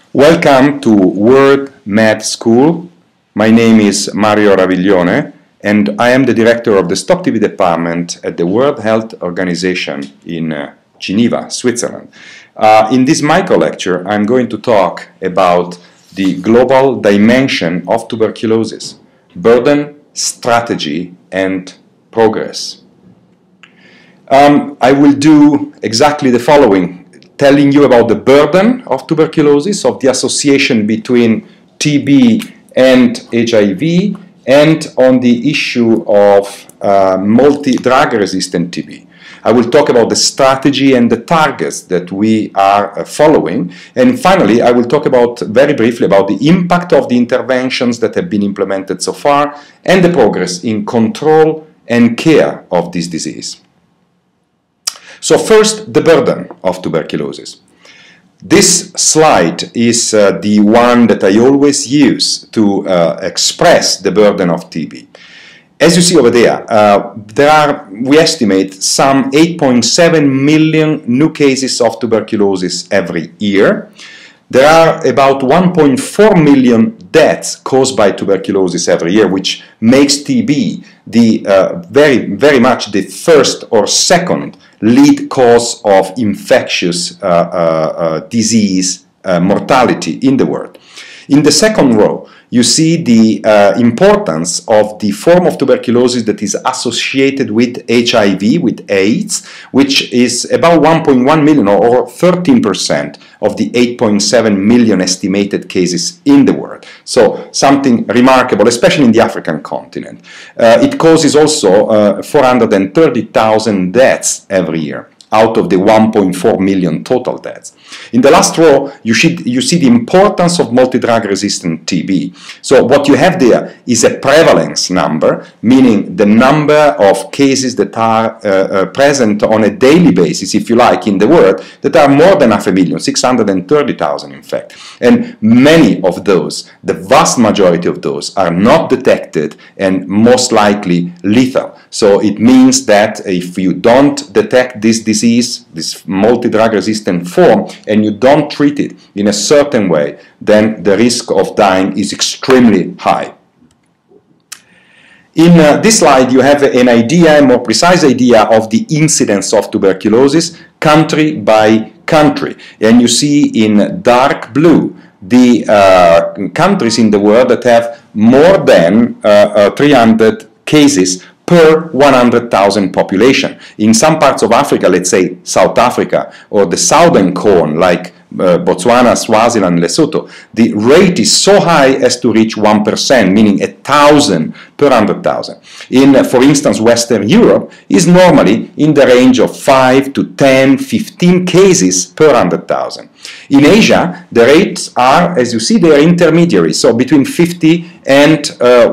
Welcome to World Med School. My name is Mario Raviglione and I am the director of the Stop TB department at the World Health Organization in Geneva, Switzerland. In this micro lecture, I'm going to talk about the global dimension of tuberculosis, burden, strategy, and progress. I will do exactly the following, telling you about the burden of tuberculosis, of the association between TB and HIV, and on the issue of multi-drug resistant TB. I will talk about the strategy and the targets that we are following, and finally I will talk very briefly about the impact of the interventions that have been implemented so far and the progress in control and care of this disease. So first, the burden of tuberculosis. This slide is the one that I always use to express the burden of TB. As you see over there, we estimate some 8.7 million new cases of tuberculosis every year. There are about 1.4 million deaths caused by tuberculosis every year, which makes TB very much the first or second lead cause of infectious disease mortality in the world. In the second row, you see the importance of the form of tuberculosis that is associated with HIV, with AIDS, which is about 1.1 million or 13% of the 8.7 million estimated cases in the world. So something remarkable, especially in the African continent. It causes also 430,000 deaths every year out of the 1.4 million total deaths. In the last row, you see the importance of multi-drug resistant TB. So what you have there is a prevalence number, meaning the number of cases that are present on a daily basis, if you like, in the world, that are more than 500,000, 630,000 in fact. And many of those, the vast majority of those, are not detected and most likely lethal. So it means that if you don't detect this disease, this multi-drug resistant form, and you don't treat it in a certain way, then the risk of dying is extremely high. In this slide, you have an idea, a more precise idea of the incidence of tuberculosis country by country. And you see in dark blue the countries in the world that have more than 300 cases per 100,000 population. In some parts of Africa, let's say South Africa or the southern cone like Botswana, Swaziland, Lesotho, the rate is so high as to reach 1%, meaning 1,000 per 100,000. In, for instance, Western Europe is normally in the range of 5 to 10, 15 cases per 100,000. In Asia, the rates are, as you see, they are intermediary, so between 50 and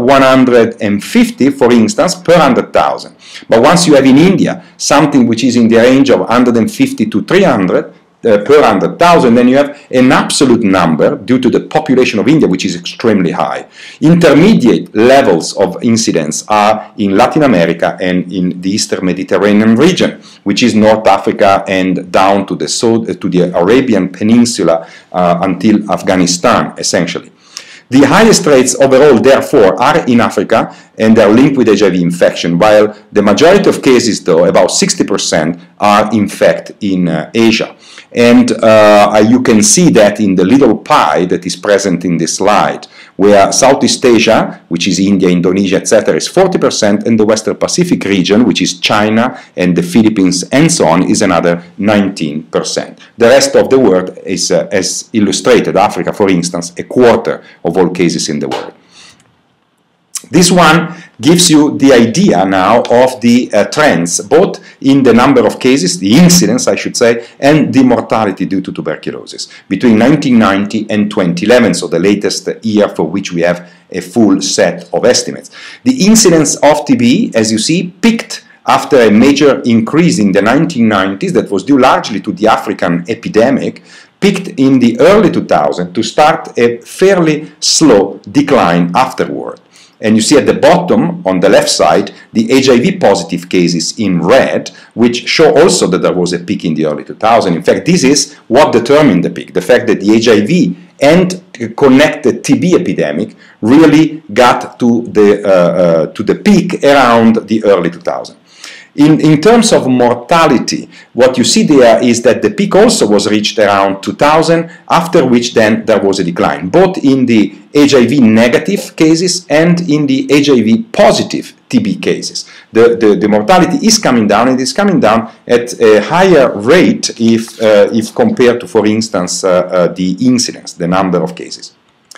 150, for instance, per 100,000. But once you have in India something which is in the range of 150 to 300 per 100,000, then you have an absolute number due to the population of India, which is extremely high. Intermediate levels of incidence are in Latin America and in the Eastern Mediterranean region, which is North Africa and down to the Arabian Peninsula until Afghanistan, essentially. The highest rates overall, therefore, are in Africa and they are linked with HIV infection, while the majority of cases, though, about 60%, are in fact in Asia. And you can see that in the little pie that is present in this slide, where Southeast Asia, which is India, Indonesia, etc., is 40%, and the Western Pacific region, which is China and the Philippines and so on, is another 19%. The rest of the world is, as illustrated, Africa, for instance, a quarter of all cases in the world. This one gives you the idea now of the trends, both in the number of cases, the incidence, I should say, and the mortality due to tuberculosis between 1990 and 2011, so the latest year for which we have a full set of estimates. The incidence of TB, as you see, peaked after a major increase in the 1990s that was due largely to the African epidemic, peaked in the early 2000s to start a fairly slow decline afterward. And you see at the bottom, on the left side, the HIV positive cases in red, which show also that there was a peak in the early 2000s. In fact, this is what determined the peak, the fact that the HIV and connected TB epidemic really got to the peak around the early 2000s. In terms of mortality, what you see there is that the peak also was reached around 2000, after which then there was a decline, both in the HIV negative cases and in the HIV positive TB cases. The mortality is coming down, and it's coming down at a higher rate if compared to, for instance, the incidence, the number of cases.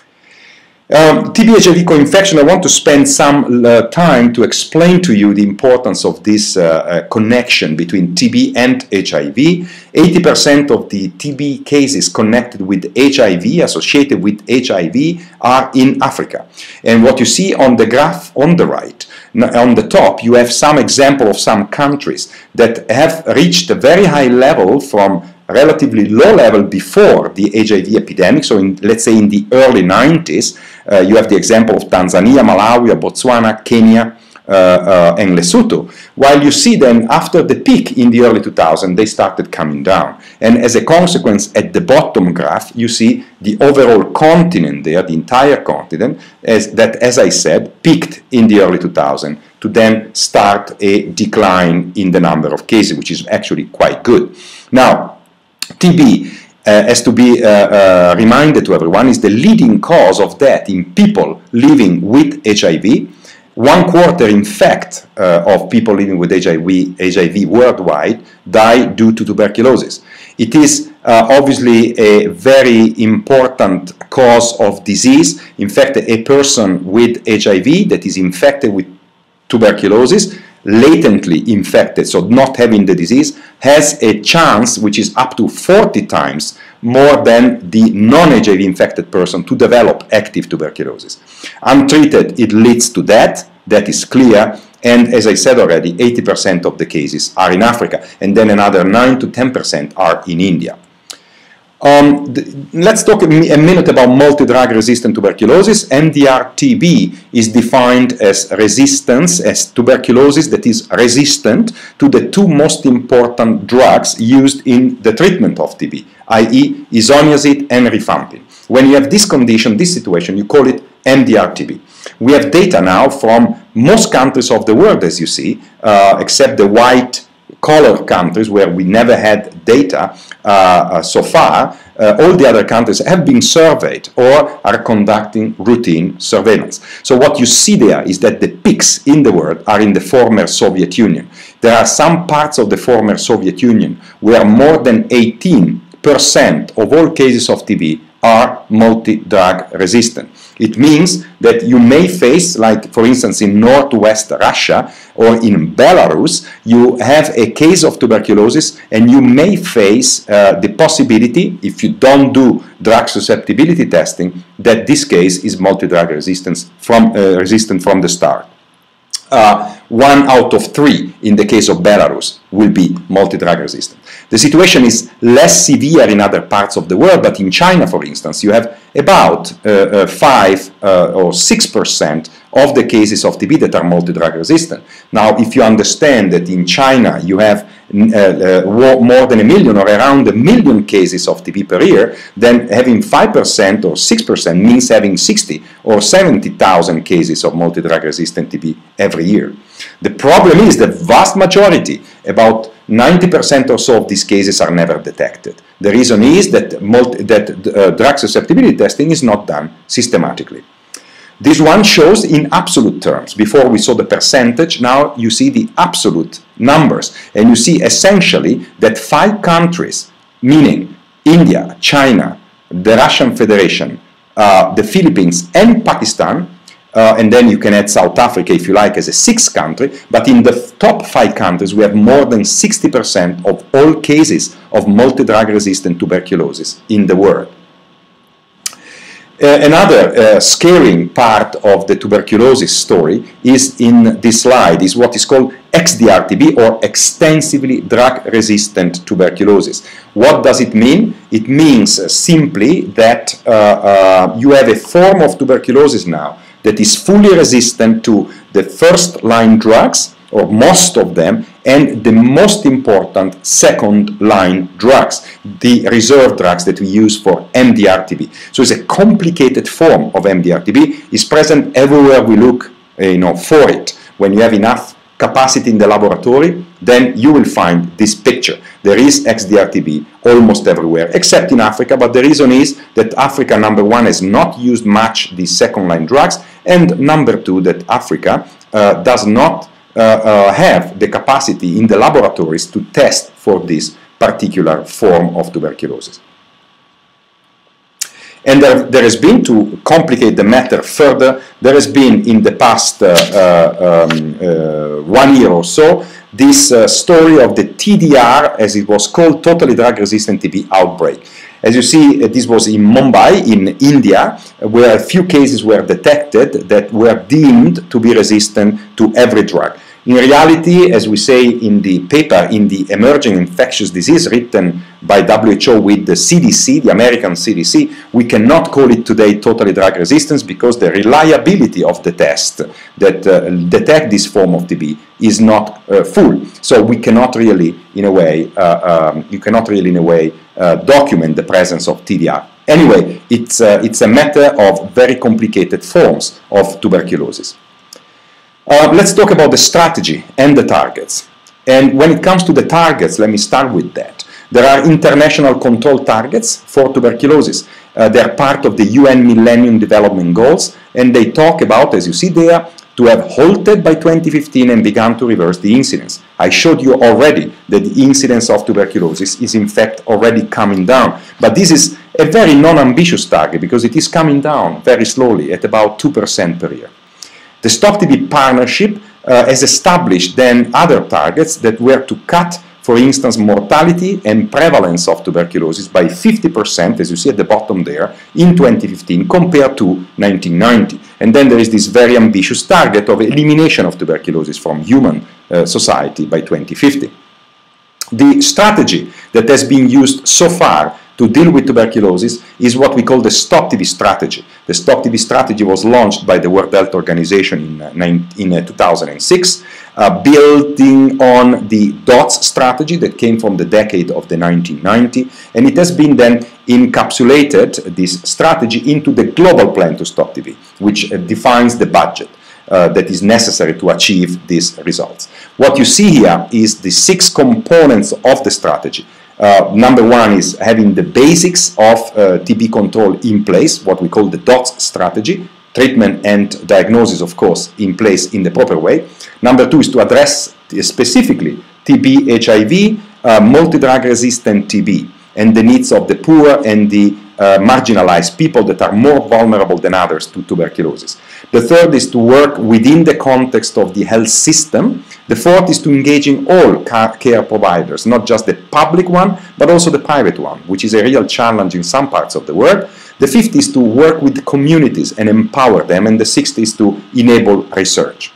TB-HIV co-infection, I want to spend some time to explain to you the importance of this connection between TB and HIV. 80% of the TB cases connected with HIV, associated with HIV, are in Africa. And what you see on the graph on the right, on the top, you have some example of some countries that have reached a very high level from relatively low level before the HIV epidemic, so let's say in the early 90s, you have the example of Tanzania, Malawi, Botswana, Kenya, and Lesotho, while you see then after the peak in the early 2000s, they started coming down. And as a consequence, at the bottom graph, you see the overall continent there, the entire continent, as I said, peaked in the early 2000s to then start a decline in the number of cases, which is actually quite good. Now, TB, has to be reminded to everyone, is the leading cause of death in people living with HIV. 1/4, in fact, of people living with HIV worldwide die due to tuberculosis. It is obviously a very important cause of disease. In fact, a person with HIV that is infected with tuberculosis, latently infected, so not having the disease, has a chance which is up to 40 times more than the non-HIV infected person to develop active tuberculosis. Untreated, it leads to death, that is clear, and as I said already, 80% of the cases are in Africa, and then another 9 to 10% are in India. Let's talk a minute about multi-drug resistant tuberculosis. MDR-TB is defined as resistance, as tuberculosis that is resistant to the two most important drugs used in the treatment of TB, i.e. isoniazid and rifampin. When you have this condition, this situation, you call it MDR-TB. We have data now from most countries of the world, as you see, except the white color countries where we never had data so far. All the other countries have been surveyed or are conducting routine surveillance. So what you see there is that the peaks in the world are in the former Soviet Union. There are some parts of the former Soviet Union where more than 18% of all cases of TB are multi-drug resistant. It means that you may face, like for instance in northwest Russia or in Belarus, you have a case of tuberculosis and you may face the possibility, if you don't do drug susceptibility testing, that this case is multi-drug resistant from the start. 1 out of 3 in the case of Belarus will be multi-drug resistant. The situation is less severe in other parts of the world, but in China, for instance, you have about 5 or 6% of the cases of TB that are multi-drug resistant. Now, if you understand that in China you have more than 1 million or around 1 million cases of TB per year, then having 5% or 6% means having 60 or 70,000 cases of multi-drug resistant TB every year. The problem is the vast majority, about 90% or so of these cases are never detected. The reason is that drug susceptibility testing is not done systematically. This one shows in absolute terms. Before we saw the percentage, now you see the absolute numbers. And you see essentially that 5 countries, meaning India, China, the Russian Federation, the Philippines and Pakistan, and then you can add South Africa if you like as a 6th country, but in the top 5 countries we have more than 60% of all cases of multi-drug resistant tuberculosis in the world. Another scaring part of the tuberculosis story is in this slide, is what is called XDR-TB or extensively drug-resistant tuberculosis. What does it mean? It means simply that you have a form of tuberculosis now that is fully resistant to the first-line drugs or most of them, and the most important second-line drugs, the reserve drugs that we use for MDR-TB. So it's a complicated form of MDR-TB. It's present everywhere we look, for it. When you have enough capacity in the laboratory, then you will find this picture. There is XDR-TB almost everywhere, except in Africa, but the reason is that Africa, number one, has not used much these second-line drugs, and number two, that Africa does not have the capacity in the laboratories to test for this particular form of tuberculosis. And there has been, to complicate the matter further, there has been in the past 1 year or so, this story of the TDR, as it was called, totally drug-resistant TB outbreak. As you see, this was in Mumbai, in India, where a few cases were detected that were deemed to be resistant to every drug. In reality, as we say in the paper, in the Emerging Infectious Disease written by WHO with the CDC, the American CDC, we cannot call it today totally drug resistance because the reliability of the test that detect this form of TB is not full. So we cannot really, in a way, document the presence of TDR. Anyway, it's a matter of very complicated forms of tuberculosis. Let's talk about the strategy and the targets. And when it comes to the targets, let me start with that. There are international control targets for tuberculosis. They're part of the UN Millennium Development Goals, and they talk about, as you see there, to have halted by 2015 and begun to reverse the incidence. I showed you already that the incidence of tuberculosis is in fact already coming down. But this is a very non-ambitious target because it is coming down very slowly at about 2% per year. The Stop TB Partnership has established then other targets that were to cut, for instance, mortality and prevalence of tuberculosis by 50%, as you see at the bottom there, in 2015 compared to 1990. And then there is this very ambitious target of elimination of tuberculosis from human society by 2050. The strategy that has been used so far to deal with tuberculosis is what we call the Stop TB strategy. The Stop TB strategy was launched by the World Health Organization in 2006, building on the DOTS strategy that came from the decade of the 1990, and it has been then encapsulated, this strategy, into the global plan to stop TB, which defines the budget that is necessary to achieve these results. What you see here is the 6 components of the strategy. Number one is having the basics of TB control in place, what we call the DOTS strategy, treatment and diagnosis, of course, in place in the proper way. Number two is to address specifically TB, HIV, multi-drug resistant TB, and the needs of the poor and the marginalized people that are more vulnerable than others to tuberculosis. The third is to work within the context of the health system. The fourth is to engage in all care providers, not just the public one, but also the private one, which is a real challenge in some parts of the world. The fifth is to work with the communities and empower them, and the sixth is to enable research.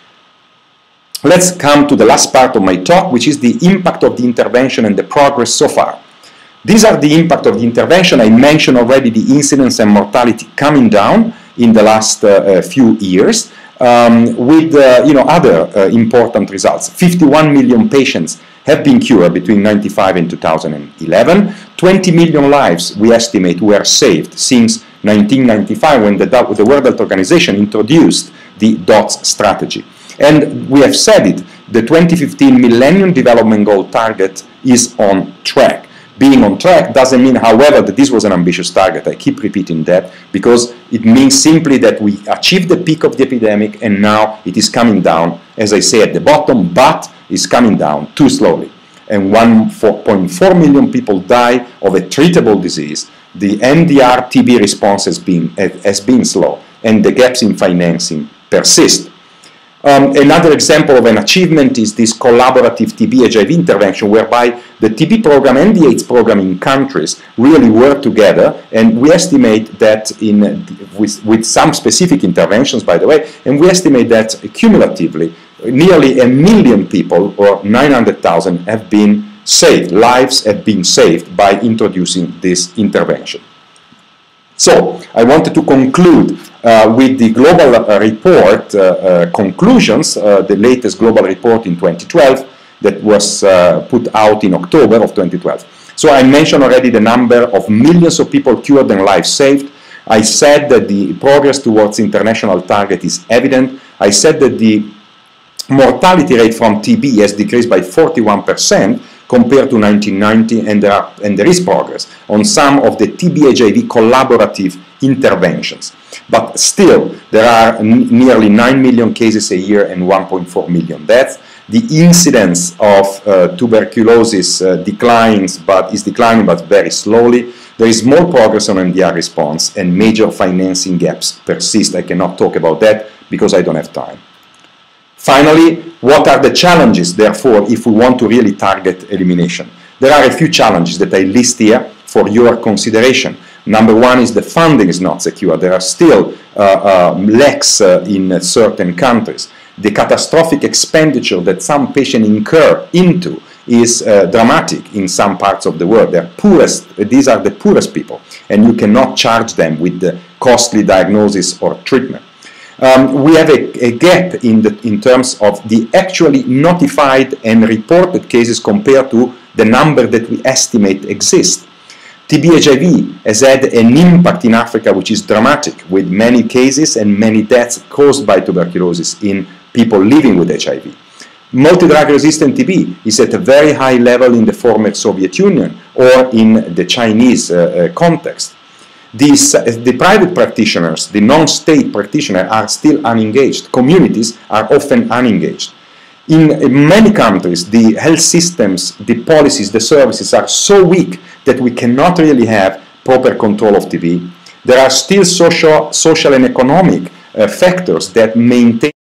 Let's come to the last part of my talk, which is the impact of the intervention and the progress so far. These are the impact of the intervention. I mentioned already the incidence and mortality coming down in the last few years, with other important results. 51 million patients have been cured between 1995 and 2011. 20 million lives, we estimate, were saved since 1995 when the World Health Organization introduced the DOTS strategy. And we have said it, the 2015 Millennium Development Goal target is on track. Being on track doesn't mean, however, that this was an ambitious target. I keep repeating that because it means simply that we achieved the peak of the epidemic and now it is coming down, as I say, at the bottom, but it's coming down too slowly. And 1.4 million people die of a treatable disease. The MDR-TB response has been slow, and the gaps in financing persist. Another example of an achievement is this collaborative TB-HIV intervention, whereby the TB program and the AIDS program in countries really work together, and we estimate that with some specific interventions, by the way, and we estimate that cumulatively nearly 1 million people, or 900,000, have been saved, lives have been saved by introducing this intervention. So I wanted to conclude with the global report conclusions, the latest global report in 2012 that was put out in October of 2012. So I mentioned already the number of millions of people cured and lives saved. I said that the progress towards international target is evident. I said that the mortality rate from TB has decreased by 41% compared to 1990, and there is progress on some of the TB-HIV collaborative interventions. But still, there are nearly 9 million cases a year and 1.4 million deaths. The incidence of tuberculosis declines, but is declining, but very slowly. There is more progress on MDR response, and major financing gaps persist. I cannot talk about that because I don't have time. Finally, what are the challenges, therefore, if we want to really target elimination? There are a few challenges that I list here for your consideration. Number one is the funding is not secure. There are still lacks in certain countries. The catastrophic expenditure that some patients incur into is dramatic in some parts of the world. These are the poorest people, and you cannot charge them with the costly diagnosis or treatment. We have a gap in terms of the actually notified and reported cases compared to the number that we estimate exist. TB-HIV has had an impact in Africa which is dramatic, with many cases and many deaths caused by tuberculosis in people living with HIV. Multi-drug resistant TB is at a very high level in the former Soviet Union or in the Chinese context. The private practitioners, the non-state practitioners, are still unengaged. Communities are often unengaged. In many countries, the health systems, the policies, the services are so weak that we cannot really have proper control of TB. There are still social and economic factors that maintain